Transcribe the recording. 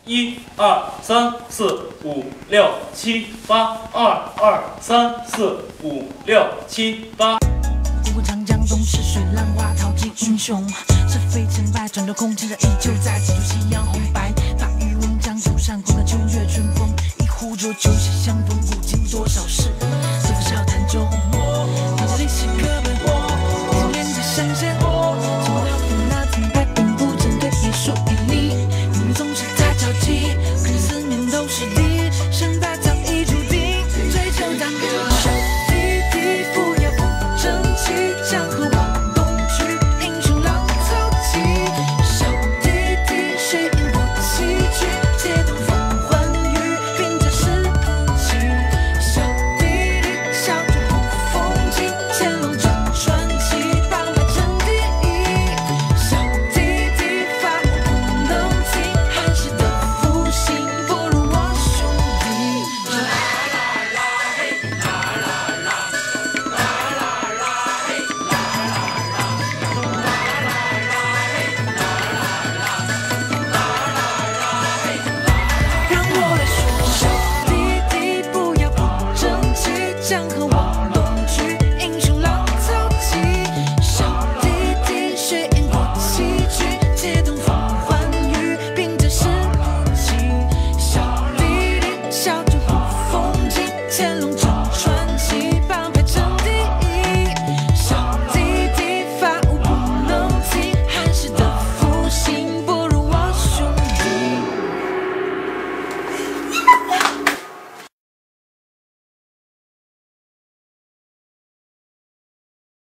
1、2、3、4、5、6、7、8，2、2、3、4、5、6、7、8。 滚滚长江东逝水，浪花淘尽英雄。是非成败，转动空间的依旧在，几度夕阳红白。大鱼文江头上，观看秋月春风。一壶浊酒，喜相逢，古今多少事。